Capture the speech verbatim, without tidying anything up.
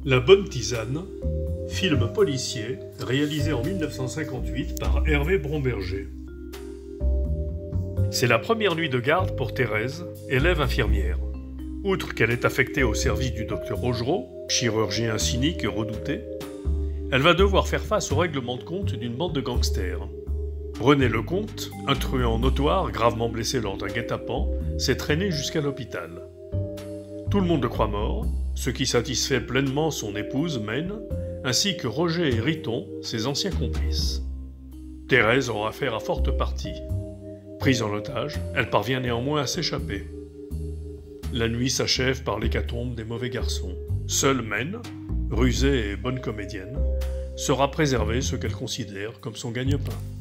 La bonne tisane, film policier réalisé en mille neuf cent cinquante-huit par Hervé Bromberger. C'est la première nuit de garde pour Thérèse, élève infirmière. Outre qu'elle est affectée au service du docteur Augereau, chirurgien cynique et redouté, elle va devoir faire face au règlement de compte d'une bande de gangsters. René Lecomte, un truand notoire gravement blessé lors d'un guet-apens, s'est traîné jusqu'à l'hôpital. Tout le monde le croit mort, ce qui satisfait pleinement son épouse, Maine, ainsi que Roger et Riton, ses anciens complices. Thérèse aura affaire à forte partie. Prise en otage, elle parvient néanmoins à s'échapper. La nuit s'achève par l'hécatombe des mauvais garçons. Seule Maine, rusée et bonne comédienne, sera préservée ce qu'elle considère comme son gagne-pain.